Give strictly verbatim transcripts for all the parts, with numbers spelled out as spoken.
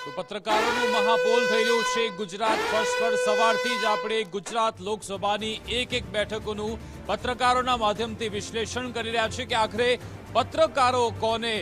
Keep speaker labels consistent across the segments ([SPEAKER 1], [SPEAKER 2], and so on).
[SPEAKER 1] તો પત્રકારોનું મહાપોલ થઈ રહ્યું છે ગુજરાત ફર્સ્ટ પર સવારથી જ આપણે ગુજરાત લોકસભાની એક એક બેઠકોનું પત્રકારોના માધ્યમથી વિશ્લેષણ કરી રહ્યા છે કે આખરે પત્રકારો કોને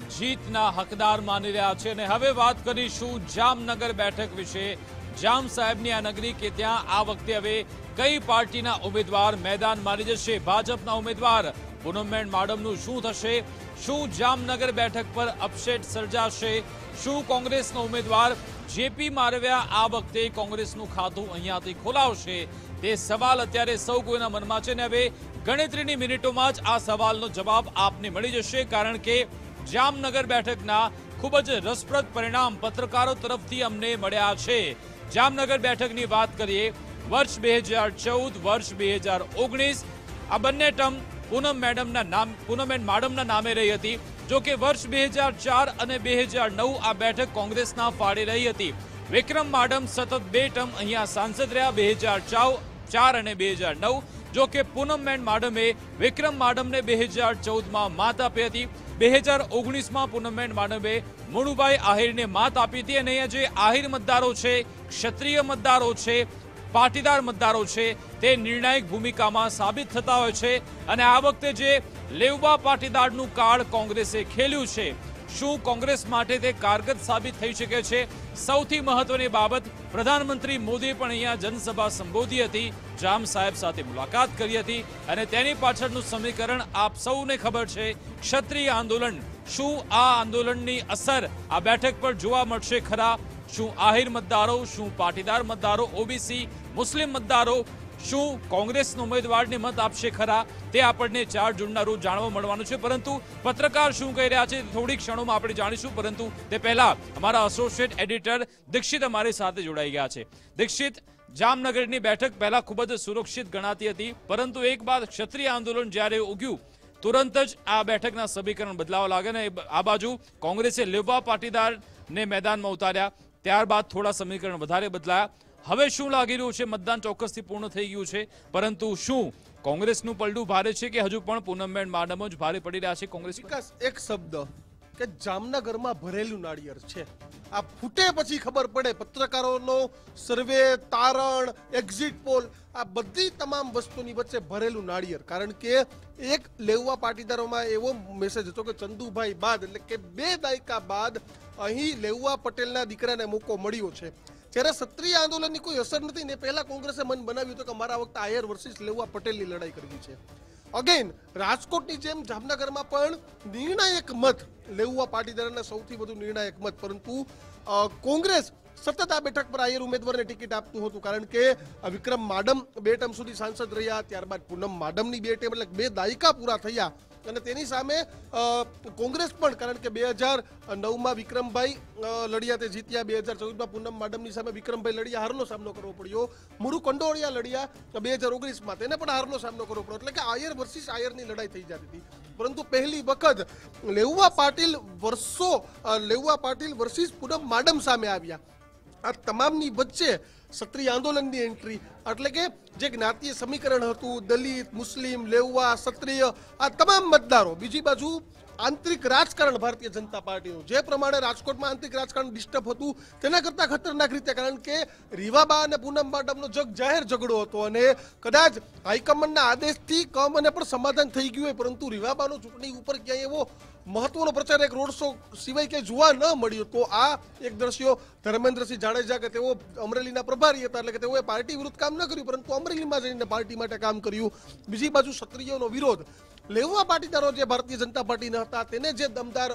[SPEAKER 1] જીતના હકદાર માની રહ્યા છે। અને હવે વાત કરીશું જામનગર બેઠક વિશે। જામ સાહેબની આ નગરી કે ત્યાં આ વખતે હવે કઈ પાર્ટીના ઉમેદવાર મેદાન મારી જશે? ભાજપના ઉમેદવાર પૂનમબેન માડમનું શું થશે? શું જામનગર બેઠક પર અપસેટ સર્જાશે? શું કોંગ્રેસનો ઉમેદવાર જેપી મારવિયા આ વખતે કોંગ્રેસનું ખાતું અહીંયાથી ખોલાવશે? તે સવાલ અત્યારે સૌ કોઈના મનમાં છે ને હવે ગણતરીની મિનિટોમાં જ આ સવાલનો જવાબ આપને મળી જશે, કારણ કે જામનગર બેઠકના ખૂબ જ રસપ્રદ પરિણામ પત્રકારો તરફથી અમને મળ્યા છે। જામનગર બેઠકની વાત કરીએ, વર્ષ બે હજાર ચૌદ વર્ષ બે હજાર ઓગણીસ આ બંને ટર્મ પૂનમ મેડમના નામ પૂનમબેન માડમના નામે રહી હતી। જો કે વર્ષ બે હજાર ચાર અને બે હજાર નવ આ બેઠક કોંગ્રેસના ફાળે રહી હતી। વિક્રમ માડમ સતત બે ટર્મ અહીંયા સાંસદ રહ્યા, બે હજાર ચાર અને બે હજાર નવ। જો કે પૂનમબેન માડમે વિક્રમ માડમને બે હજાર ચૌદમાં માત આપી હતી। બે હજાર ઓગણીસમાં પૂનમબેન માડમે મુણુભાઈ આહિરને માત આપી હતી। અને અહીંયા જે આહિર મતદારો છે, ક્ષત્રિય મતદારો છે, પાટીદાર મતદારો છે, તે નિર્ણાયક ભૂમિકામાં સાબિત થતા હોય છે। અને આ વખતે જે લેવવા પાટીદારનું કાર્ડ કોંગ્રેસે ખેલ્યું છે, શું કોંગ્રેસ માટે તે કારગર સાબિત થઈ શકે છે? સૌથી મહત્વની બાબત, પ્રધાનમંત્રી મોદીએ પણ અહીંયા જનસભા સંબોધી હતી, જામ સાહેબ સાથે મુલાકાત કરી હતી અને તેની પાછળનું સમીકરણ આપ સૌને ખબર છે, ક્ષત્રિય આંદોલન। શું આ આંદોલનની અસર આ બેઠક પર જોવા મળશે ખરા? શું આહિર મતદારો, શું પાટીદાર મતદારો, ઓબીસી મુસ્લિમ મતદારો શું કોંગ્રેસના ઉમેદવારને મત આપશે ખરા? તે આપણને ચાર જૂનના રોજ જાણવા મળવાનું છે। પરંતુ પત્રકાર શું કહી રહ્યા છે થોડી ક્ષણોમાં આપણે જાણીશું। પરંતુ તે પહેલા અમારા એસોસિએટ એડિટર દીક્ષિત અમારી સાથે જોડાઈ ગયા છે। દીક્ષિત, જામનગરની બેઠક પહેલા ખૂબ જ સુરક્ષિત ગણાતી હતી, પરંતુ એક બાદ ક્ષત્રિય આંદોલન જ્યારે ઉગ્યું તુરંત જ આ બેઠકના સમીકરણ બદલાવા લાગે ને આ બાજુ કોંગ્રેસે લેવા પાટીદારને મેદાનમાં ઉતાર્યા, ત્યારબાદ થોડા સમીકરણ વધારે બદલાયા। હવે શું લાગી રહ્યું છે? મતદાન ચોક્કસથી પૂર્ણ થઈ ગયું છે, પરંતુ શું કોંગ્રેસનું પલડું ભારે છે કે હજુ પણ પૂનમબેન માડમ જ ભારે પડી રહ્યા છે કોંગ્રેસ?
[SPEAKER 2] એક શબ્દ કે જામનગરમાં ભરેલું નાળિયેર છે। આ ફૂટે પછી ખબર પડે। પત્રકારોનો સર્વે, તારણ, એક્ઝિટ પોલ, આ બધી તમામ વસ્તુની વચ્ચે ભરેલું નાળિયેર। કારણ કે એક લેવવા પાટીદારોમાં એવો મેસેજ હતો કે ચંદુભાઈ બાદ એટલે કે બે દાયકા બાદ અહીં લેવવા પટેલના દીકરાને મોકો મળ્યો છે। જ્યારે ક્ષત્રિય આંદોલનની કોઈ અસર નથી ને પહેલા કોંગ્રેસે મન બનાવ્યું હતું કે મારા વખતે આયર વર્સિસ લેવવા પટેલની લડાઈ કરવી છે। અગેન રાજકોટની જેમ જામનગરમાં પણ નિર્ણાયક મત લેવવા પાટીદારના સૌથી વધુ નિર્ણાયક મત, પરંતુ કોંગ્રેસ સતત આ બેઠક પર આયર ઉમેદવારને ટિકિટ આપતું હતું, કારણ કે વિક્રમ માડમ બે ટર્મ સુધી સાંસદ રહ્યા, ત્યારબાદ પૂનમ માડમની બે ટર્મ એટલે બે દાયકા પૂરા થયા અને તેની સામે કોંગ્રેસ પણ, કારણ કે બે હજાર નવમાં વિક્રમભાઈ લડ્યા, તે જીત્યા। બે હજાર ચૌદમાં પૂનમ માડમની સામે વિક્રમભાઈ લડ્યા, હારનો સામનો કરવો પડ્યો। મુરુ કંડોળિયા લડ્યા બે હજાર ઓગણીસમાં, તેને પણ હારનો સામનો કરવો પડ્યો। એટલે કે આયર વર્સિસ આયરની લડાઈ થઈ જતી હતી, પરંતુ પહેલી વખત લેવવા પાટીલ વર્ષો લેવવા પાટીલ વર્સિસ પૂનમ માડમ સામે આવ્યા। આ તમામની વચ્ચે ક્ષત્રિય આંદોલનની એન્ટ્રી, એટલે કે જે જ્ઞાતીય સમીકરણ હતું, દલિત, મુસ્લિમ, લેવવા, ક્ષત્રિય, આ તમામ મતદારો, બીજી બાજુ આંતરિક રાજકારણ ભારતીય જનતા પાર્ટીનું જે પ્રમાણે રાજકોટમાં આંતરિક રાજકારણ ડિસ્ટર્બ હતું તેના કરતાં ખતરનાક રીતે, કારણ કે રીવાબા અને પૂનમ માડમનો જગ જાહેર ઝઘડો હતો અને કદાચ હાઈકમાન્ડના આદેશથી કમ અને પણ સમાધાન થઈ ગયું હોય, પરંતુ રીવાબાનો ચૂંટણી ઉપર ક્યાંય એવો મહત્વનો પ્રચાર એક રોડ શો સિવાય ક્યાંય જોવા ન મળ્યો। તો આ એક દ્રશ્યો ધર્મેન્દ્રસિંહ જાડેજા કે તેઓ અમરેલીના પ્રભારી હતા, એટલે કે તેઓએ પાર્ટી વિરુદ્ધ કામ ન કર્યું, પરંતુ અમરેલીમાં જઈને પાર્ટી માટે કામ કર્યું। બીજી બાજુ ક્ષત્રિયોનો વિરોધ, લેવવા પાટીદારો જે ભારતીય જનતા પાર્ટીના હતા તેને જે દમદાર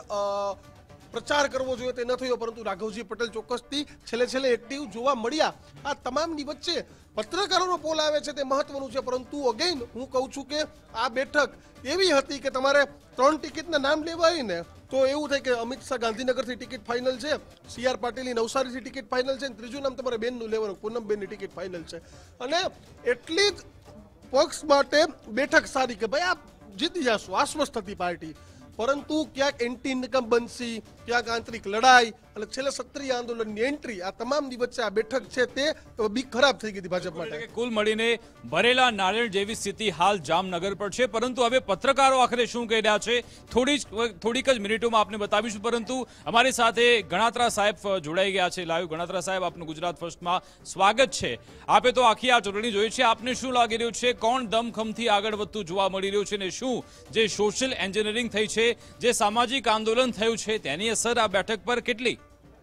[SPEAKER 2] પ્રચાર કરવો જોઈએ તે ન થયો, પરંતુ રાઘવજી પટેલ ચોક્કસથી છેલ્લે છેલ્લે એક્ટિવ જોવા મળ્યા। આ તમામની વચ્ચે પત્રકારોનો પોલ આવે છે તે મહત્વનું છે, પરંતુ અગેન હું કહું છું કે આ બેઠક એવી હતી કે તમારે ત્રણ ટિકિટના નામ લેવા હોય ને તો એવું થાય કે અમિત શાહ ગાંધીનગરથી ટિકિટ ફાઇનલ છે, સી આર પાટીલની નવસારીથી ટિકિટ ફાઇનલ છે, ત્રીજું નામ તમારે બેનનું લેવાનું, પૂનમબેનની ટિકિટ ફાઇનલ છે। અને એટલી જ પક્ષ માટે બેઠક સારી કે ભાઈ આ જીતી જશો, આશ્વસ્ત હતી પાર્ટી, પરંતુ ક્યાંક એન્ટી ઇન્કમ્બન્સી, ક્યાંક આંતરિક લડાઈ અને છેલ્લે ક્ષત્રિય આંદોલનની એન્ટ્રી, આ તમામની વચ્ચે આ બેઠક છે તે બીક ખરાબ થઈ ગઈ હતી ભાજપ માટે.
[SPEAKER 1] કુલ મળીને ભરેલા નાળિયેર જેવી સ્થિતિ હાલ જામનગર પર છે. પરંતુ હવે પત્રકારો આખરે શું કહી રહ્યા છે થોડી થોડીક જ મિનિટોમાં આપને બતાવીશું. પરંતુ અમારી સાથે ગણાત્રા સાહેબ જોડાઈ ગયા છે લાઈવ. ગણાત્રા સાહેબ, આપનું ગુજરાત ફર્સ્ટમાં સ્વાગત છે. આપે તો આખી આ ચૂંટણી જોઈ છે, આપને શું લાગી રહ્યું છે? કોણ દમખમથી આગળ વધતું જોવા મળી રહ્યું છે ને શું જે સોશિયલ એન્જિનિયરિંગ થઈ છે, જે સામાજિક આંદોલન થયું છે, તેની અસર આ બેઠક પર કેટલી?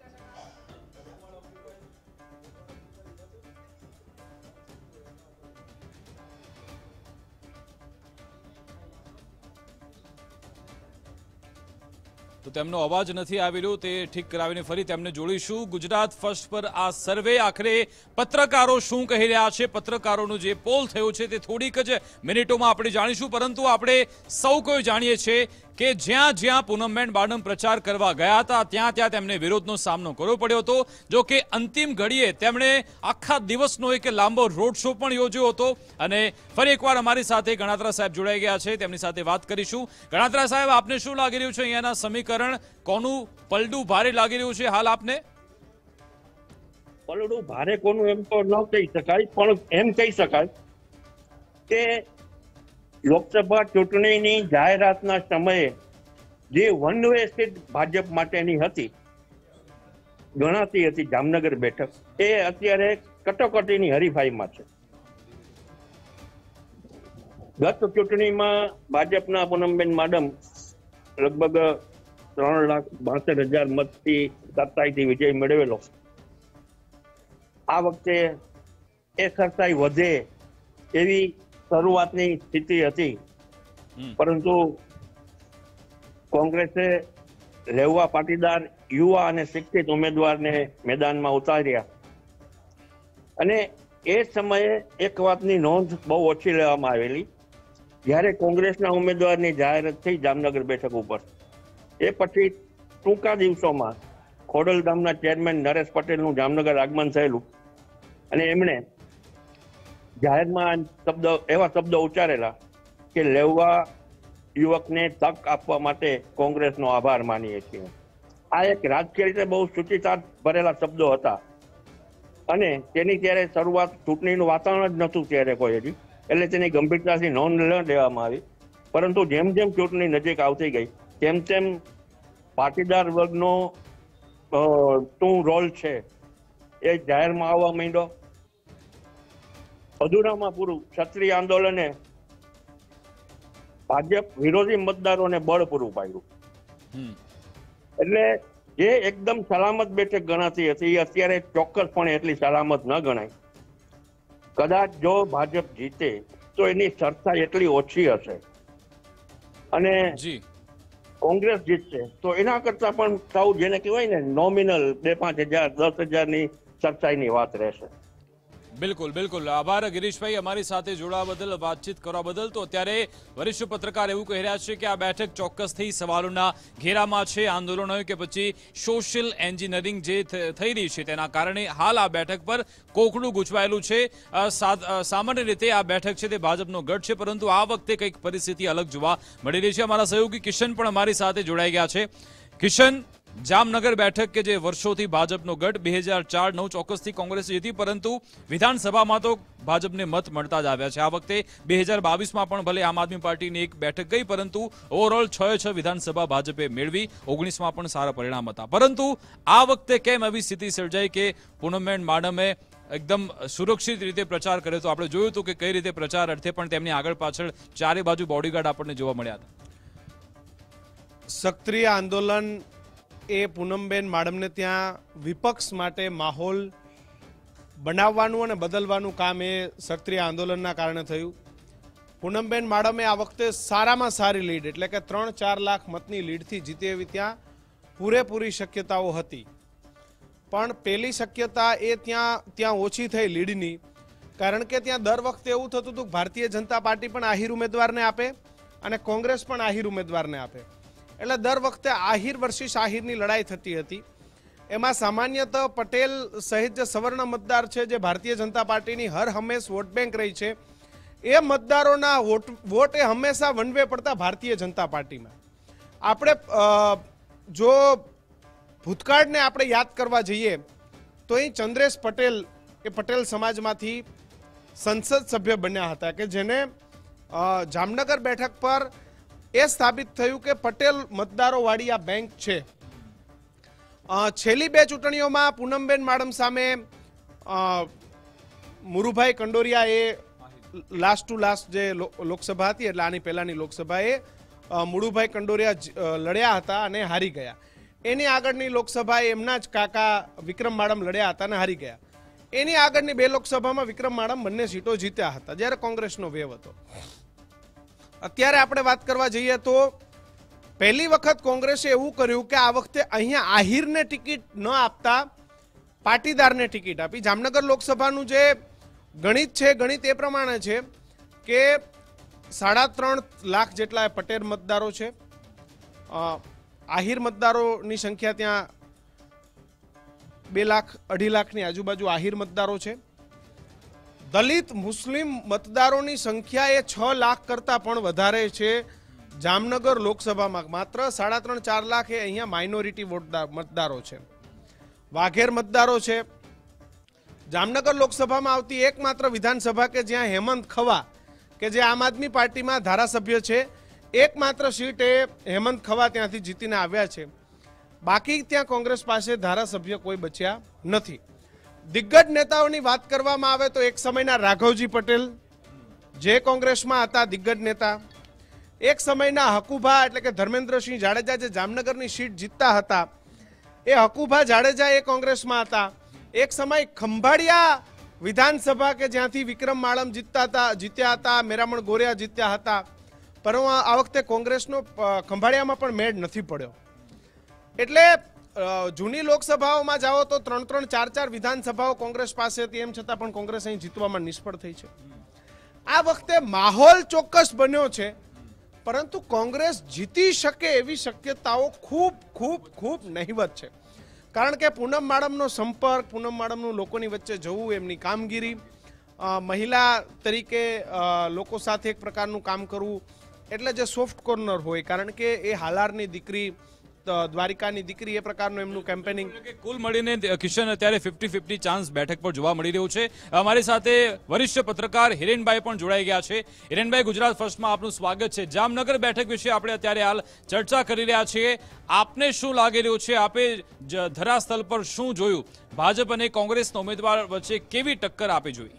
[SPEAKER 1] તો તેમનો અવાજ નથી આવી રહ્યો, તે ઠીક કરાવીને ફરી તેમને જોડીશું. ગુજરાત ફર્સ્ટ પર આ સર્વે આખરે પત્રકારો શું કહી રહ્યા છે, પત્રકારોનું જે પોલ થયું છે તે થોડીક જ મિનિટોમાં આપણે જાણીશું. પરંતુ આપણે સૌ કોઈ જાણીએ છીએ કે જ્યાં જ્યાં પૂનમબેન માડમ પ્રચાર કરવા ગયા હતા ત્યાં ત્યાં તેમને વિરોધનો સામનો કરવો પડ્યો હતો. જો કે અંતિમ ઘડીએ તેમણે આખા દિવસનો એક લાંબો રોડ શો પણ યોજ્યો હતો. અને ફરી એકવાર અમારી સાથે ગણાત્રા સાહેબ જોડાઈ ગયા છે, તેમની સાથે વાત કરીશું. ગણાત્રા સાહેબ, આપને શું લાગી રહ્યું છે અહીંયાના સમીકરણ? કોનું પલડું ભારે લાગી રહ્યું છે હાલ આપને?
[SPEAKER 3] પલડું ભારે કોનું એમ તો ન કહી શકાય, પણ એમ કહી શકાય કે લોકસભા ચૂંટણીની જાહેરાતના સમયે જે વન વે સીટ ભાજપ માટેની હતી, ગણાતી હતી જામનગર બેઠક, એ અત્યારે કટોકટીની હરીફાઈમાં છે. ગત ચૂંટણીમાં ભાજપના પૂનમબેન માડમ લગભગ ત્રણ લાખ બાસઠ હજાર મતથી સરસાઈથી વિજય મેળવેલો. આ વખતે એ સરસાઈ વધે એવી શરૂઆતની સ્થિતિ હતી, પરંતુ કોંગ્રેસે લેવા પાટીદાર યુવા અને શિક્ષિત ઉમેદવારને મેદાનમાં ઉતાર્યા. અને એ સમયે એક વાતની નોંધ બહુ ઓછી લેવામાં આવેલી. જ્યારે કોંગ્રેસના ઉમેદવારની જાહેરાત થઈ જામનગર બેઠક ઉપર, એ પછી ટૂંકા દિવસોમાં ખોડલધામના ચેરમેન નરેશ પટેલનું જામનગર આગમન થયેલું અને એમણે જાહેરમાં શબ્દ એવા શબ્દો ઉચ્ચારેલા કે લેવા યુવકને તક આપવા માટે કોંગ્રેસનો આભાર માનીએ છીએ. આ એક રાજકીય રીતે બહુ સૂચિતાર્થ ભરેલા શબ્દો હતા અને તેની ત્યારે શરૂઆત ચૂંટણીનું વાતાવરણ જ નહોતું ત્યારે કોઈ હજી, એટલે તેની ગંભીરતાથી નોંધ ન લેવામાં આવી. પરંતુ જેમ જેમ ચૂંટણી નજીક આવતી ગઈ તેમ તેમ પાટીદાર વર્ગનો શું રોલ છે એ જાહેરમાં આવવા માંડ્યો. અધૂરામાં પૂરું ક્ષત્રિય આંદોલને ભાજપ વિરોધી મતદારોને બળ પૂરું પાડ્યું. એટલે જે એકદમ સલામત બેઠક ગણાતી હતી એ અત્યારે ચોક્કસપણે એટલી સલામત ન ગણાય. કદાચ જો ભાજપ જીતે તો એની સરસાઈ એટલી ઓછી હશે અને કોંગ્રેસ જીતશે તો એના કરતા પણ સૌ જેને કહેવાય ને નોમિનલ બે પાંચ હજાર દસ હજારની સરસાઈની વાત રહેશે.
[SPEAKER 1] બિલકુલ બિલકુલ આભાર ગિરીશભાઈ, અમારી સાથે જોડાવા બદલ, વાતચીત કરવા બદલ. તો અત્યારે વરિષ્ઠ પત્રકાર એવું કહી રહ્યા છે કે આ બેઠક ચોક્કસથી સવાલોના ઘેરામાં છે. આંદોલન હોય કે પછી સોશિયલ એન્જિનિયરિંગ જે થઈ રહી છે તેના કારણે હાલ આ બેઠક પર કોકડું ગૂંચવાયેલું છે. સામાન્ય રીતે આ બેઠક છે તે ભાજપનો ગઢ છે, પરંતુ આ વખતે કંઈક પરિસ્થિતિ અલગ જોવા મળી રહી છે. અમારા સહયોગી કિશન પણ અમારી સાથે જોડાઈ ગયા છે. કિશન, જામનગર બેઠક કે જે વર્ષોથી ભાજપનો ગઢ, બે હજાર ચાર નવ ચોક્કસથી કોંગ્રેસ જીતી, પરંતુ વિધાનસભામાં તો ભાજપને મત મળતા જ આવ્યા છે. આ વખતે બે હજાર બાવીસમાં પણ ભલે આમ આદમી પાર્ટીની એક બેઠક ગઈ, પરંતુ ઓવરઓલ છ છ વિધાનસભા ભાજપે મેળવી. ઓગણીસમાં પણ સારા પરિણામ હતા. પરંતુ આ વખતે કેમ એવી સ્થિતિ સર્જાઈ કે પૂનમબેન માડમે એકદમ સુરક્ષિત રીતે પ્રચાર કર્યો? તો આપણે જોયું હતું કે કઈ રીતે પ્રચાર અર્થે પણ તેમની આગળ પાછળ ચારે બાજુ બોડીગાર્ડ આપણને જોવા મળ્યા હતા.
[SPEAKER 4] ક્ષત્રિય આંદોલન એ પૂનમબેન માડમને ત્યાં વિપક્ષ માટે માહોલ બનાવવાનું અને બદલવાનું કામ એ ક્ષત્રિય આંદોલનના કારણે થયું. પૂનમબેન માડમે આ વખતે સારામાં સારી લીડ એટલે કે ત્રણ ચાર લાખ મતની લીડથી જીતે એવી ત્યાં પૂરેપૂરી શક્યતાઓ હતી. પણ પહેલી શક્યતા એ ત્યાં ત્યાં ઓછી થઈ લીડની, કારણ કે ત્યાં દર વખતે એવું થતું હતું કે ભારતીય જનતા પાર્ટી પણ આહિર ઉમેદવારને આપે અને કોંગ્રેસ પણ આહિર ઉમેદવારને આપે. એટલે દર વખતે આહિર વર્સિસ આહિરની લડાઈ થતી હતી. એમાં સામાન્યતઃ પટેલ સહિત જે સવર્ણ મતદાર છે, જે ભારતીય જનતા પાર્ટીની હર હંમેશ વોટ બેંક રહી છે, એ મતદારોના વોટ વોટ એ હંમેશા વન વે પડતા ભારતીય જનતા પાર્ટીમાં. આપણે જો ભૂતકાળને આપણે યાદ કરવા જઈએ તો અહીં ચંદ્રેશ પટેલ એ પટેલ સમાજમાંથી સંસદ સભ્ય બન્યા હતા કે જેને જામનગર બેઠક પર એ સ્થાપિત થયું કે પટેલ મતદારોવાળી આ બેંક છે. છેલ્લી બે ચૂંટણીઓમાં પૂનમબેન માડમ સામે મુરુભાઈ કંડોરિયા એ લાસ્ટ ટુ લાસ્ટ જે લોકસભા હતી એટલે આની પહેલાની લોકસભાએ મુરુભાઈ કંડોરિયા લડ્યા હતા અને હારી ગયા. એની આગળની લોકસભાએ એમના જ કાકા વિક્રમ માડમ લડ્યા હતા અને હારી ગયા. એની આગળની બે લોકસભામાં વિક્રમ માડમ બંને સીટો જીત્યા હતા જ્યારે કોંગ્રેસનો વેવ હતો. અત્યારે આપણે વાત કરવા જઈએ તો પહેલી વખત કોંગ્રેસે એવું કર્યું કે આ વખતે અહીંયા આહિરને ટિકિટ ન આપતા પાટીદારને ટિકિટ આપી. જામનગર લોકસભાનું જે ગણિત છે ગણિત એ પ્રમાણે છે કે સાડા ત્રણ લાખ જેટલા પટેલ મતદારો છે. આહિર મતદારોની સંખ્યા ત્યાં બે લાખ અઢી લાખની આજુબાજુ આહિર મતદારો છે. દલિત મુસ્લિમ મતદારોની સંખ્યા એ છ લાખ કરતાં પણ વધારે છે જામનગર લોકસભામાં. માત્ર સાડા ત્રણ ચાર લાખ એ અહીંયા માઇનોરિટી વોટદાર મતદારો છે, વાઘેર મતદારો છે. જામનગર લોકસભામાં આવતી એકમાત્ર વિધાનસભા કે જ્યાં હેમંત ખવા કે જે આમ આદમી પાર્ટીમાં ધારાસભ્ય છે, એકમાત્ર સીટ એ હેમંત ખવા ત્યાંથી જીતીને આવ્યા છે. બાકી ત્યાં કોંગ્રેસ પાસે ધારાસભ્ય કોઈ બચ્યા નથી. દિગ્ગજ નેતાઓની વાત કરવામાં આવે તો એક સમયના રાઘવજી પટેલ જે કોંગ્રેસમાં હતા દિગ્ગજ નેતા, એક સમયના હકુભા એટલે કે ધર્મેન્દ્રસિંહ જાડેજા જે જામનગરની સીટ જીતતા હતા એ હકુભા જાડેજા એ કોંગ્રેસમાં હતા. એક સમય ખંભાળિયા વિધાનસભા કે જ્યાંથી વિક્રમ માળમ જીતતા હતા જીત્યા હતા, મેરામણ ગોરિયા જીત્યા હતા, પરંતુ આ વખતે કોંગ્રેસનો ખંભાળિયામાં પણ મેળ નથી પડ્યો. એટલે જૂની લોકસભાઓમાં જાઓ તો ત્રણ ત્રણ ચાર ચાર વિધાનસભાઓ કોંગ્રેસ પાસે હતી, એમ છતાં પણ કોંગ્રેસ અહીં જીતવામાં નિષ્ફળ થઈ છે. આ વખતે માહોલ ચોક્કસ બન્યો છે, પરંતુ કોંગ્રેસ જીતી શકે એવી શક્યતાઓ ખૂબ ખૂબ ખૂબ નહિવત છે. કારણ કે પૂનમ માડમનો સંપર્ક, પૂનમ માડમનું લોકોની વચ્ચે જવું, એમની કામગીરી, મહિલા તરીકે લોકો સાથે એક પ્રકારનું કામ કરવું, એટલે જે સોફ્ટ કોર્નર હોય, કારણ કે એ હાલારની દીકરી, દ્વારિકાની દીકરી, એ પ્રકારનું એમનું કેમ્પેનિંગ.
[SPEAKER 1] કુલ મળીને કિશન અત્યારે ફિફ્ટી ફિફ્ટી ચાન્સ બેઠક પર જોવા મળી રહ્યું છે. અમારી સાથે વરિષ્ઠ પત્રકાર હિરેનભાઈ પણ જોડાઈ ગયા છે. હિરેનભાઈ, ગુજરાત ફર્સ્ટમાં આપનું સ્વાગત છે. જામનગર બેઠક વિશે આપણે અત્યારે હાલ ચર્ચા કરી રહ્યા છીએ. આપને શું લાગી રહ્યું છે? આપે ધરાસ્થળ પર શું જોયું? ભાજપ અને કોંગ્રેસના ઉમેદવાર વચ્ચે કેવી ટક્કર આપે જોઈ?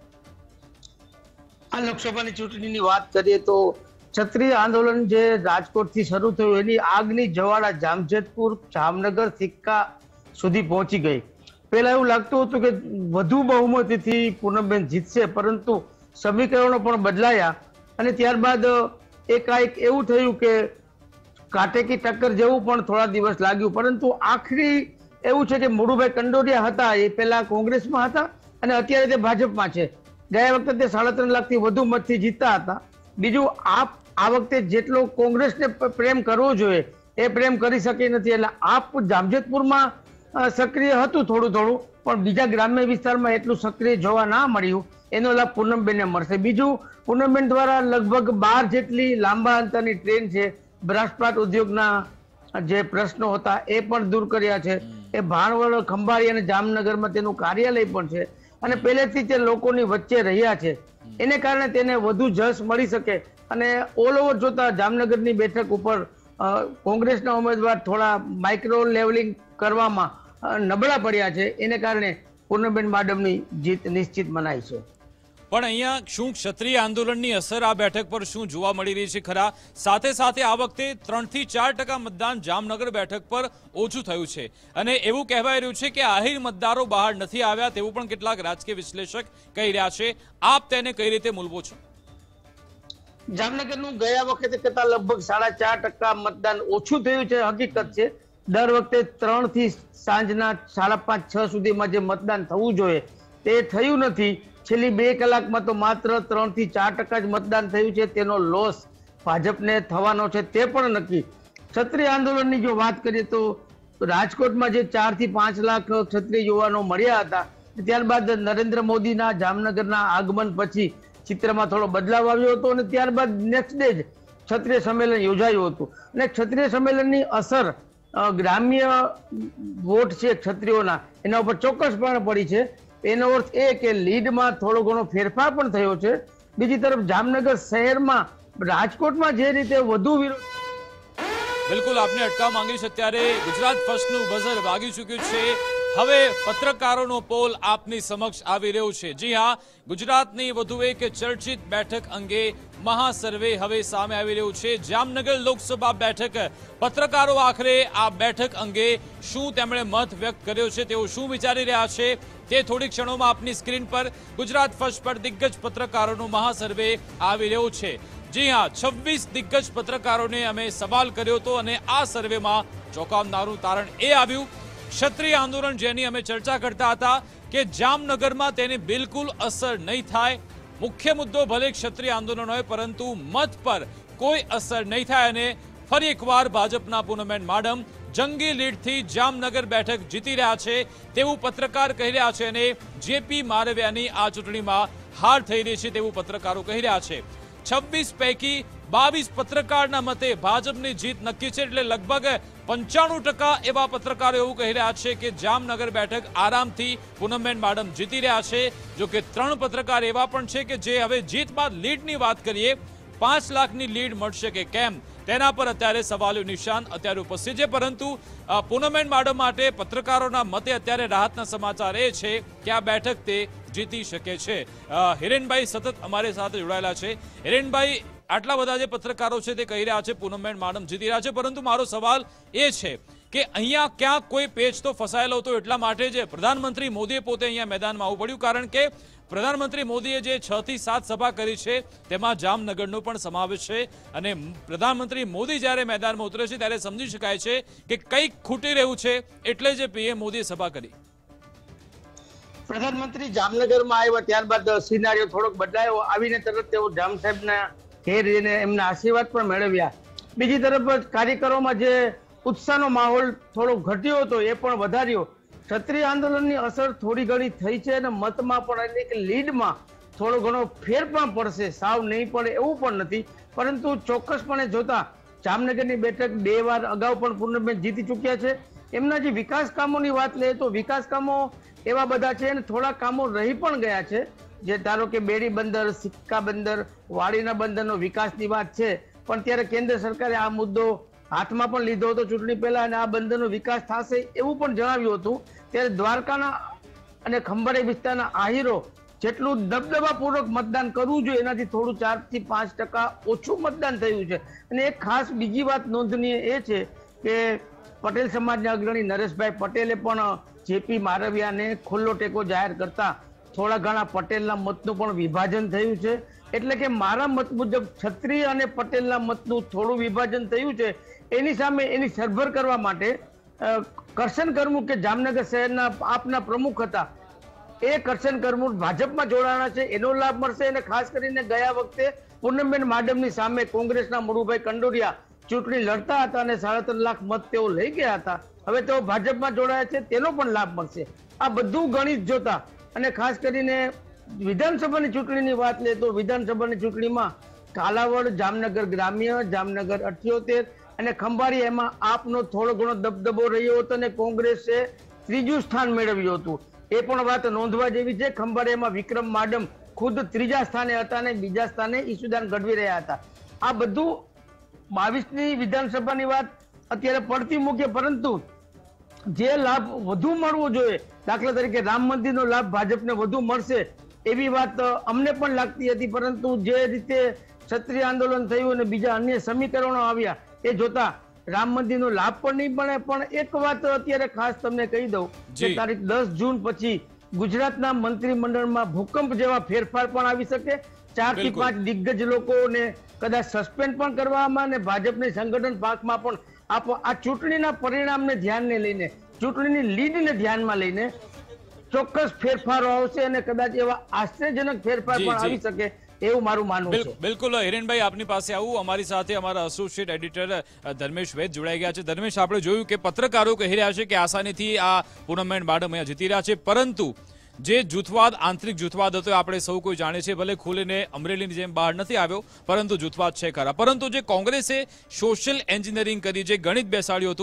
[SPEAKER 5] આ લોકસભાની ચૂંટણીની વાત કરીએ તો ક્ષત્રિય આંદોલન જે રાજકોટથી શરૂ થયું એની આગની જવાળા જામજેતપુર, જામનગર, સિક્કા સુધી પહોંચી ગઈ. પહેલા એવું લાગતું હતું કે વધુ બહુમતીથી પૂનમબેન જીતશે, પરંતુ સમીકરણો પણ બદલાયા અને ત્યારબાદ એકાએક એવું થયું કે કાટેકી ટક્કર જેવું પણ થોડા દિવસ લાગ્યું. પરંતુ આખરી એવું છે કે મુરુભાઈ કંડોરિયા હતા એ પહેલા કોંગ્રેસમાં હતા અને અત્યારે તે ભાજપમાં છે. ગયા વખતે તે સાડા ત્રણ લાખથી વધુ મતથી જીતતા હતા. બીજું, આપ આ વખતે જેટલો કોંગ્રેસને પ્રેમ કરવો જોઈએ એ પ્રેમ કરી શકી નથી. એટલે આપ જામજેતપુરમાં સક્રિય હતું થોડું થોડું, પણ બીજા ગ્રામ્ય વિસ્તારમાં એટલું સક્રિય જોવા ના મળ્યું. એનો લાભ પૂનમબેનને મળશે. બીજું, પૂનમબેન દ્વારા લગભગ બાર જેટલી લાંબા અંતરની ટ્રેન છે, બ્રાસપાટ ઉદ્યોગના જે પ્રશ્નો હતા એ પણ દૂર કર્યા છે. એ ભાણવડ, ખંભાળી અને જામનગરમાં તેનું કાર્યાલય પણ છે અને પહેલેથી તે લોકોની વચ્ચે રહ્યા છે. એને કારણે તેને વધુ જશ મળી શકે. અને ઓલ ઓવર જોતા જામનગરની બેઠક ઉપર કોંગ્રેસના ઉમેદવાર થોડા માઇક્રો લેવલિંગ કરવામાં નબળા પડ્યા છે. એને કારણે પૂનમબેન માડમની જીત નિશ્ચિત મનાય છે.
[SPEAKER 1] પણ અહીંયા શું ક્ષત્રિય આંદોલનની અસર આ બેઠક પર શું જોવા મળી રહી છે ખરા? સાથે સાથે આ વખતે ત્રણ થી ચાર ટકા મતદાન જામનગર બેઠક પર ઓછું થયું છે અને એવું કહેવાય રહ્યું છે કે આહિર મતદારો બહાર નથી આવ્યા, તેવું પણ કેટલાક રાજકીય વિશ્લેષક કહી રહ્યા છે. આપ તેને કઈ રીતે મૂલવો છો?
[SPEAKER 5] જામનગરનું ગયા વખતે કરતા લગભગ સાડા ચાર ટકા મતદાન ઓછું થયું છે, હકીકત છે. દર વખતે ત્રણ થી સાંજના સાડા પાંચ છ સુધીમાં જે મતદાન થવું જોઈએ તે થયું નથી. છેલ્લી બે કલાકમાં તો માત્ર ત્રણ થી ચાર ટકા જ મતદાન થયું છે. તેનો લોસ ભાજપને થવાનો છે તે પણ નક્કી. ક્ષત્રિય આંદોલનની જો વાત કરીએ તો રાજકોટમાં જે ચાર થી પાંચ લાખ ક્ષત્રિય યુવાનો મળ્યા હતા, ત્યારબાદ નરેન્દ્ર મોદીના જામનગરના આગમન પછી ચિત્રમાં થોડો બદલાવ આવ્યો હતો અને ત્યારબાદ નેક્સ્ટ ડે જ ક્ષત્રિય સંમેલન યોજાયું હતું. અને ક્ષત્રિય સંમેલનની અસર ગ્રામ્ય વોટ છે ક્ષત્રિયોના એના ઉપર ચોક્કસપણે પડી છે. એનો અર્થ એ કે લીડમાં થોડો ઘણો ફેરફાર પણ થયો છે. બીજી તરફ જામનગર શહેરમાં રાજકોટમાં જે રીતે વધુ વિરોધ.
[SPEAKER 1] બિલકુલ આપને અટકાવ માંગી છે. અત્યારે ગુજરાત ફર્સ્ટનું બઝર વાગી ચૂક્યું છે. હવે પત્રકારોનો પોલ આપની સમક્ષ આવી રહ્યો છે. જી હા, ગુજરાતની વધુ એક ચર્ચિત બેઠક અંગે મહાસર્વે હવે સામે આવી રહ્યું છે. જામનગર લોકસભા બેઠક. પત્રકારો આખરે આ બેઠક અંગે શું તેમણે મત વ્યક્ત કર્યો છે, તેઓ શું વિચારી રહ્યા છે, તે થોડી ક્ષણોમાં આપની સ્ક્રીન પર ગુજરાત ફર્સ્ટ પર દિગ્ગજ પત્રકારોનો મહાસર્વે આવી રહ્યો છે. જી હા, છવ્વીસ દિગ્ગજ પત્રકારોને અમે સવાલ કર્યો હતો અને આ સર્વેમાં ચોંકાવનારું તારણ એ આવ્યું, ક્ષત્રિય આંદોલન જેની અમે ચર્ચા કરતા હતા કે જામનગરમાં તેની બિલકુલ અસર નહીં થાય. મુખ્ય મુદ્દો ભલે ક્ષત્રિય આંદોલન હોય, પરંતુ મત પર કોઈ અસર નહીં થાય અને ફરી એકવાર ભાજપના પૂનમબેન માડમ જંગી લીડથી જામનગર બેઠક જીતી રહ્યા છે તેવું પત્રકાર કહી રહ્યા છે અને જેપી મારવિયાની આ ચૂંટણીમાં હાર થઈ રહી છે તેવું પત્રકારો કહી રહ્યા છે. છવ્વીસ પૈકી બાવીસ પત્રકારના મતે ભાજપની જીત નક્કી છે. એટલે લગભગ પંચાણું ટકા એવા પત્રકારો એવું કહી રહ્યા છે કે જામનગર બેઠક આરામથી પૂનમબેન માડમ જીતી રહ્યા છે. જો કે ત્રણ પત્રકાર એવા પણ છે કે જે હવે જીત બાદ લીડની વાત કરીએ, પાંચ લાખની લીડ મળશે કે કેમ તેના પર અત્યારે સવાલો નિશાન અત્યારે ઉપસ્થિત છે. પરંતુ પૂનમબેન માડમ માટે પત્રકારોના મતે અત્યારે રાહતના સમાચાર એ છે કે આ બેઠક તે જીતી શકે છે. હિરેનભાઈ સતત અમારી સાથે જોડાયેલા છે. હિરેનભાઈ, આટલા બધા જે પત્રકારો છે તે કહી રહ્યા છે પૂનમબેન માડમ જીતી રહ્યા છે, પરંતુ મારો સવાલ એ છે કે અહીંયા ક્યાંક કોઈ પેચ તો ફસાયેલો હતો. એટલા માટે જ પ્રધાનમંત્રી મોદીએ પોતે અહીંયા મેદાનમાં આવવું પડ્યું, કારણ કે પ્રધાનમંત્રી મોદીએ જે છ થી સાત સભા કરી છે તેમાં જામનગરનો પણ સમાવેશ છે અને પ્રધાનમંત્રી મોદી જ્યારે મેદાનમાં ઉતરે છે ત્યારે સમજી શકાય છે કે કંઈક ખૂટી રહ્યું છે, એટલે જ પીએમ મોદીએ સભા કરી.
[SPEAKER 5] પ્રધાનમંત્રી જામનગરમાં આવ્યા ત્યારબાદ સિનારીઓ થોડોક બદલાયો. આવીને તરત તેઓ જામ સાહેબના ઘેર જઈને એમના આશીર્વાદ પણ મેળવ્યા. બીજી તરફ કાર્યકરોમાં જે ઉત્સાહનો માહોલ થોડો ઘટ્યો હતો એ પણ વધાર્યો. ક્ષત્રિય આંદોલનની અસર થોડી ઘણી થઈ છે અને મતમાં પણ એટલે કે લીડમાં થોડો ઘણો ફેર પણ પડશે, સાવ નહીં પડે એવું પણ નથી. પરંતુ ચોક્કસપણે જોતા જામનગરની બેઠક બે વાર અગાઉ પણ પૂર્ણબેન જીતી ચૂક્યા છે. એમના જે વિકાસ કામોની વાત લઈએ તો વિકાસ કામો એવા બધા છે અને થોડા કામો રહી પણ ગયા છે. જે ધારો કે બેડી બંદર, સિક્કા બંદર, વાડીના બંદરનો વિકાસની વાત છે, પણ ત્યારે કેન્દ્ર સરકારે આ મુદ્દો હાથમાં પણ લીધો હતો ચૂંટણી પહેલા અને આ બંદરનો વિકાસ થશે એવું પણ જણાવ્યું હતું. ત્યારે દ્વારકાના અને ખંભાળી વિસ્તારના આહીરો જેટલું દબદબાપૂર્વક મતદાન કરવું જોઈએ એનાથી થોડું ચાર થી પાંચ ટકા ઓછું મતદાન થયું છે. અને એક ખાસ બીજી વાત નોંધનીય એ છે કે પટેલ સમાજના અગ્રણી નરેશભાઈ પટેલે પણ જેપી મારવિયાને ખુલ્લો ટેકો જાહેર કરતા થોડા ઘણા પટેલના મતનું પણ વિભાજન થયું છે. એટલે કે મારા મત મુજબ ક્ષત્રિય અને પટેલના મતનું થોડું વિભાજન થયું છે. એની સામે એની સરભર કરવા માટે કરશન કરમુખ કે જામનગર શહેરના આપના પ્રમુખ હતા, એ કરશન કરમુખ ભાજપમાં જોડાણા છે, એનો લાભ મળશે. અને ખાસ કરીને ગયા વખતે પૂનમબેન માડમની સામે કોંગ્રેસના મુળુભાઈ કંડોરિયા ચૂંટણી લડતા હતા અને સાડા ત્રણ લાખ મત તેઓ લઈ ગયા હતા. હવે તેઓ ભાજપમાં જોડાયા છે, તેનો પણ લાભ મળશે. આ બધું ગણિત જોતા અને ખાસ કરીને વિધાનસભાની ચૂંટણીની વાત લે તો વિધાનસભાની ચૂંટણીમાં કાલાવડ, જામનગર ગ્રામ્ય, જામનગર અઠ્યોતેર અને ખંભાળી એમાં આપનો થોડો ઘણો દબદબો રહ્યો હતો અને કોંગ્રેસે ત્રીજું સ્થાન મેળવ્યું હતું. એ પણ વાત નોંધવા જેવી છે. ખંભાળીમાં વિક્રમ માડમ ખુદ ત્રીજા સ્થાને હતા અને બીજા સ્થાને ઈસુદાન ગઢવી રહ્યા હતા. આ બધું બાવીસની વિધાનસભાની વાત અત્યારે પડતી મૂકે, પરંતુ જે લાભ વધુ મળવો જોઈએ, દાખલા તરીકે રામ મંદિરનો લાભ ભાજપને વધુ મળશે એવી વાત અમને પણ લાગતી હતી. પરંતુ જે રીતે ક્ષત્રિય આંદોલન થયું અને બીજા અન્ય સમીકરણો આવ્યા એ જોતા રામ મંદિરનો લાભ પણ નહીં પડે. પણ એક વાત અત્યારે ખાસ તમને કહી દઉં કે તારીખ દસ જૂન પછી ગુજરાતના મંત્રીમંડળમાં ભૂકંપ જેવા ફેરફાર પણ આવી શકે. ચાર થી પાંચ દિગ્ગજ લોકોને કદાચ સસ્પેન્ડ પણ કરવામાં અને ભાજપની સંગઠન પાંખમાં પણ આ ચૂંટણીના પરિણામને ધ્યાનને લઈને, ચૂંટણીની લીડને ધ્યાનમાં લઈને ચોક્કસ ફેરફારો આવશે અને કદાચ એવા આશ્ચર્યજનક ફેરફાર પણ આવી શકે એવું મારું માનવું છે.
[SPEAKER 1] બિલકુલ હિરેનભાઈ, આપની પાસે આવું. અમારી સાથે અમારા એસોસિએટ એડિટર ધર્મેશ વૈદ જોડાઈ ગયા છે. ધર્મેશ, આપણે જોયું કે પત્રકારો કહી રહ્યા છે કે આસાનીથી આ પૂનમબેન માડમ અહીંયા જીતી રહ્યા છે, પરંતુ જે જૂથવાદ, આંતરિક જૂથવાદ હતો આપણે સૌ કોઈ જાણે છે. ભલે ખુલીને અમરેલીની જેમ બહાર નથી આવ્યો, પરંતુ જૂથવાદ છે ખરા. પરંતુ જે કોંગ્રેસે સોશિયલ એન્જિનિયરિંગ કરી, જે ગણિત બેસાડ્યું હતું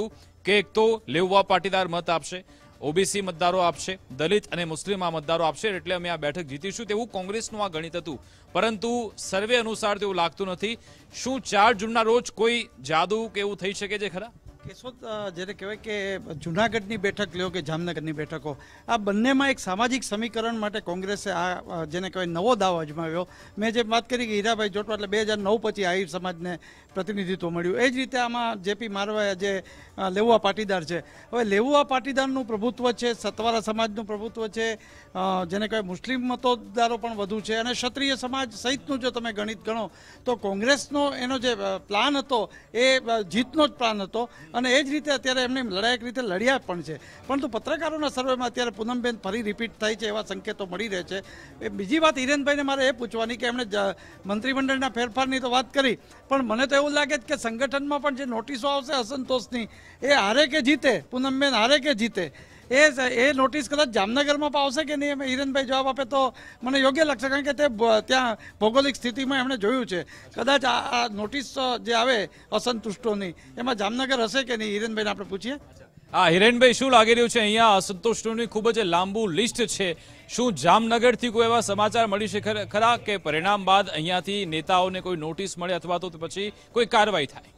[SPEAKER 1] કે એક તો લેઉવા પાટીદાર મત આપશે, ઓબીસી મતદારો આપશે, દલિત અને મુસ્લિમ આ મતદારો આપશે, એટલે અમે આ બેઠક જીતીશું, તેવું કોંગ્રેસનું આ ગણિત હતું. પરંતુ સર્વે અનુસાર તેવું લાગતું નથી. શું ચાર જૂનના રોજ કોઈ જાદુ કે એવું થઈ શકે છે ખરા?
[SPEAKER 6] કેશોદ જેને કહેવાય કે જુનાગઢની બેઠક લ્યો કે જામનગરની બેઠકો, આ બંનેમાં એક સામાજિક સમીકરણ માટે કોંગ્રેસે આ જેને કહેવાય નવો દાવ અજમાવ્યો. મેં જે વાત કરી કે હીરાભાઈ જોટવા એટલે બે હજાર નવ પછી આહિર સમાજને પ્રતિનિધિત્વ મળ્યું, એ જ રીતે આમાં જેપી મારવા જે લેઉવા પાટીદાર છે, હવે લેઉવા પાટીદારનું પ્રભુત્વ છે, સતવારા સમાજનું પ્રભુત્વ છે, જેને કહેવાય મુસ્લિમ મતદારો પણ વધુ છે, અને ક્ષત્રિય સમાજ સહિતનું જો તમે ગણિત ગણો તો કોંગ્રેસનો એનો જે પ્લાન હતો એ જીતનો જ પ્લાન હતો. અને એ જ રીતે અત્યારે એમને લડાયક રીતે લડ્યા પણ છે. પરંતુ પત્રકારોના સર્વેમાં અત્યારે પૂનમબેન ફરી રિપીટ થાય છે એવા સંકેતો મળી રહે છે. એ બીજી વાત હિરેનભાઈને મારે એ પૂછવાની કે એમણે મંત્રીમંડળના ફેરફારની તો વાત કરી, પણ મને તો એવું લાગે છે કે સંગઠનમાં પણ જે નોટિસો આવશે અસંતોષની, એ હારે કે જીતે, પૂનમબેન હારે કે જીતે, એ એ નોટિસ કદાચ જામનગરમાં પણ આવશે કે નહીં, એમ હિરેનભાઈ જવાબ આપે તો મને યોગ્ય લાગશે. કારણ કે તે ત્યાં ભૌગોલિક સ્થિતિમાં એમણે જોયું છે. કદાચ આ નોટિસ જે આવે અસંતુષ્ટોની, એમાં જામનગર હશે કે નહીં, હિરેનભાઈને આપણે પૂછીએ.
[SPEAKER 1] હા હિરેનભાઈ, શું લાગી રહ્યું છે? અહીંયા અસંતુષ્ટોની ખૂબ જ લાંબુ લિસ્ટ છે. શું જામનગરથી કોઈ એવા સમાચાર મળી છે ખરા કે પરિણામ બાદ અહીંયાથી નેતાઓને કોઈ નોટિસ મળે અથવા તો પછી કોઈ કાર્યવાહી થાય?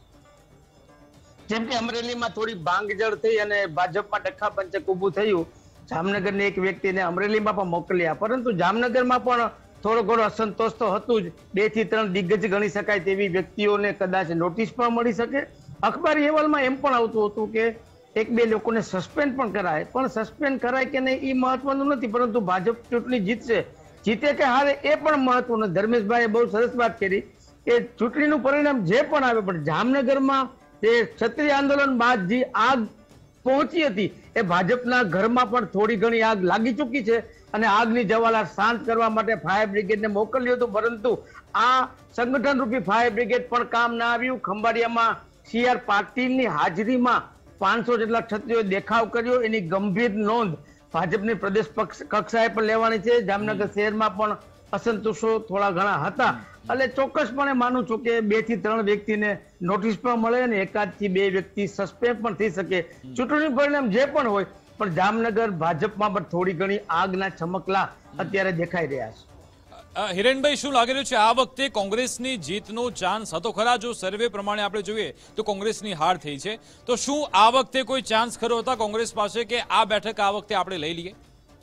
[SPEAKER 5] જેમ કે અમરેલીમાં થોડી ભાંગજળ થઈ અને ભાજપમાં ડખા પંચક ઊભું થયું, જામનગરની એક વ્યક્તિને અમરેલીમાં પણ મોકલ્યા, પરંતુ જામનગરમાં પણ થોડો ઘણો અસંતોષ તો હતું જ. બે થી ત્રણ દિગ્ગજ ગણી શકાય તેવી વ્યક્તિઓને કદાચ નોટિસ પણ મળી શકે. અખબારી અહેવાલમાં એમ પણ આવતું હતું કે એક બે લોકોને સસ્પેન્ડ પણ કરાય, પણ સસ્પેન્ડ કરાય કે નહીં એ મહત્વનું નથી, પરંતુ ભાજપ ચૂંટણી જીતશે, જીતે કે હારે એ પણ મહત્વનું. ધર્મેશભાઈએ બહુ સરસ વાત કરી કે ચૂંટણીનું પરિણામ જે પણ આવે, પણ જામનગરમાં જે ક્ષત્રિય આંદોલન બાદ જે આગ પહોંચી હતી એ ભાજપના ઘરમાં પણ થોડી ઘણી આગ લાગી ચૂકી છે, અને આગની જ્વાળા શાંત કરવા માટે ફાયર બ્રિગેડને મોકલ્યું હતું, પરંતુ આ સંગઠન રૂપી ફાયર બ્રિગેડ પણ કામ ના આવ્યું. ખંભાળિયામાં સી આર પાટીલની હાજરીમાં પાંચસો જેટલા ક્ષત્રિયોએ દેખાવ કર્યો, એની ગંભીર નોંધ ભાજપની પ્રદેશ પક્ષ કક્ષાએ પણ લેવાની છે. જામનગર શહેરમાં પણ અસંતોષો થોડા ઘણા હતા, એટલે ચોક્કસપણે માનું છું કે બે થી ત્રણ વ્યક્તિને નોટિસ પણ મળે અને એકાદ થી બે વ્યક્તિ સસ્પેન્ડ પણ થઈ શકે. ચૂંટણી પરિણામ જે પણ હોય, પણ જામનગર ભાજપમાં પણ થોડી ઘણી આગના ચમકલા અત્યારે દેખાઈ રહ્યા છે.
[SPEAKER 1] હિરેનભાઈ, શું લાગી રહ્યું છે આ વખતે કોંગ્રેસની જીતનો ચાન્સ હતો ખરા? જો સર્વે પ્રમાણે આપણે જોઈએ તો કોંગ્રેસની હાર થઈ છે, તો શું આ વખતે કોઈ ચાન્સ ખરો હતા કોંગ્રેસ પાસે કે આ બેઠક આ વખતે આપણે લઈ લઈએ?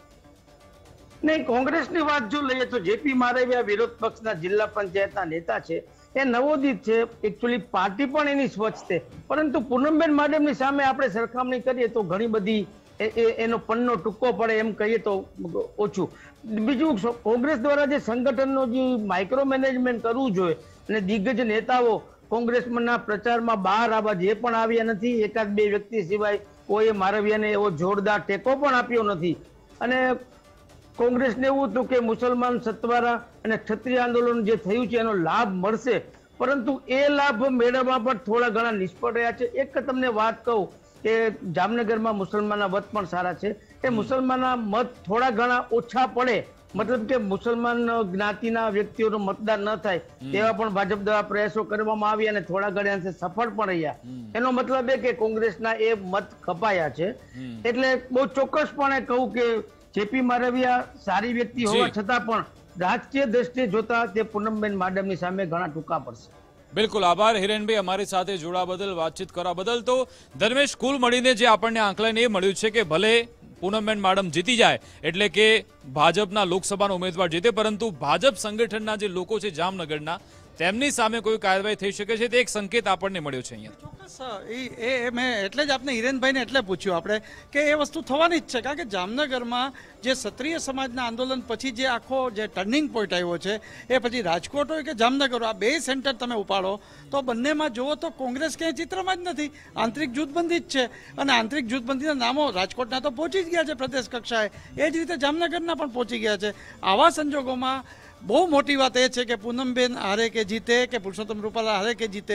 [SPEAKER 5] નહીં, કોંગ્રેસની વાત જો લઈએ તો જેપી મારવિયા વિરોધ પક્ષના જિલ્લા પંચાયતના નેતા છે, એ નવોદિત છે, એકચ્યુઅલી પાર્ટી પણ એની સ્વચ્છ છે, પરંતુ પૂનમબેન માડમની સામે આપણે સરખામણી કરીએ તો ઘણી બધી એનો પન્નો ટૂંકો પડે એમ કહીએ તો ઓછું. બીજું, કોંગ્રેસ દ્વારા જે સંગઠનનો જે માઇક્રો મેનેજમેન્ટ કરવું જોઈએ, અને દિગ્ગજ નેતાઓ કોંગ્રેસના પ્રચારમાં બહાર આવવા જે પણ આવ્યા નથી, એકાદ બે વ્યક્તિ સિવાય કોઈએ મારવિયાને એવો જોરદાર ટેકો પણ આપ્યો નથી. અને કોંગ્રેસને એવું હતું કે મુસલમાન સત્વારા અને ક્ષત્રિય આંદોલન જે થયું છે એનો લાભ મળશે, પરંતુ એ લાભ મેળવવા પણ થોડા ઘણા નિષ્ફળ રહ્યા છે. એક તમને વાત કહું કે જામનગરમાં મુસલમાનના મત પણ સારા છે, એ મુસલમાનના મત થોડા ઘણા ઓછા પડે, મતલબ કે મુસલમાન જ્ઞાતિના વ્યક્તિઓનો મતદાન ન થાય તેવા પણ ભાજપ દ્વારા પ્રયાસો કરવામાં આવ્યા અને થોડા ઘણા અંશે સફળ પણ રહ્યા. એનો મતલબ એ કે કોંગ્રેસના એ મત કપાયા છે. એટલે બહુ ચોક્કસપણે કહું કે જેપી મારવિયા સારી વ્યક્તિ હોવા છતાં પણ રાજકીય દ્રષ્ટિએ જોતા તે પૂનમબેન માડમની સામે ઘણા ટૂંકા પડશે.
[SPEAKER 1] બિલકુલ, આભાર હિરેનભાઈ અમારી સાથે જોડાવા બદલ, વાતચીત કરવા બદલ. તો ધર્મેશ, કુલ મળીને જે આપણને આંકલન એ મળ્યું છે કે ભલે પૂનમબેન માડમ જીતી જાય એટલે કે ભાજપના લોકસભાનો ઉમેદવાર જીતે, પરંતુ ભાજપ સંગઠનના જે લોકો છે જામનગરના, તેમની સામે કોઈ કાર્યવાહી થઈ શકે છે તે એક સંકેત આપણને મળ્યો છે અહીંયા.
[SPEAKER 6] ચોક્કસ, એ મેં એટલે જ આપણે હિરેનભાઈને એટલે પૂછ્યું આપણે કે એ વસ્તુ થવાની જ છે. કારણ કે જામનગરમાં જે ક્ષત્રિય સમાજના આંદોલન પછી જે આખો જે ટર્નિંગ પોઈન્ટ આવ્યો છે, એ પછી રાજકોટ હોય કે જામનગર, આ બે સેન્ટર તમે ઉપાડો તો બંનેમાં જુઓ તો કોંગ્રેસ ક્યાંય ચિત્રમાં જ નથી, આંતરિક જૂથબંધી જ છે. અને આંતરિક જૂથબંધીના નામો રાજકોટના તો પહોંચી જ ગયા છે પ્રદેશ કક્ષાએ, એ જ રીતે જામનગરના પણ પહોંચી ગયા છે. આવા સંજોગોમાં બહુ મોટી વાત એ છે કે પૂનમબેન હારે કે જીતે કે પુરુષોત્તમ રૂપાલા હારે કે જીતે,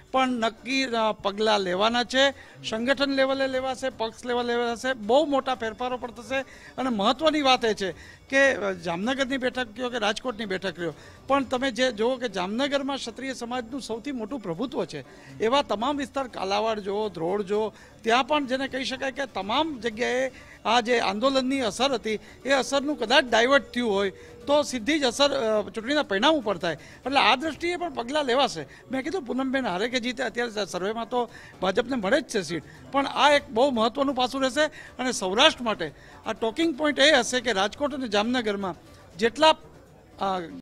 [SPEAKER 6] પણ નક્કી અ, પગલાં લેવાના છે. સંગઠન લેવલે લેવાશે, પક્ષ લેવલે લેવાશે, બહુ મોટા ફેરફારો પણ થશે. અને મહત્વની વાત એ છે કે અ, જામનગરની બેઠક કયો કે રાજકોટની બેઠક રહ્યો, પણ તમે જે જુઓ કે જામનગરમાં ક્ષત્રિય સમાજનું સૌથી મોટું પ્રભુત્વ છે. એવા તમામ વિસ્તાર કાલાવાડ જુઓ, ધ્રોળ જુઓ, ત્યાં પણ જેને કહી શકાય કે તમામ જગ્યાએ આ જે આંદોલનની અસર હતી એ અસરનું કદાચ ડાયવર્ટ થયું હોય તો સીધી જ અસર અ, ચૂંટણીના પરિણામ ઉપર થાય. એટલે આ દ્રષ્ટિએ પણ પગલાં લેવાશે. મેં કીધું પૂનમબેન હારે કે જીતે અત્યારે સર્વેમાં તો ભાજપને મળે જ છે સીટ, પણ આ એક બહુ મહત્વનું પાસું રહેશે. અને સૌરાષ્ટ્ર માટે આ ટોકિંગ પોઈન્ટ એ હશે કે રાજકોટ અને જામનગરમાં જેટલા અ,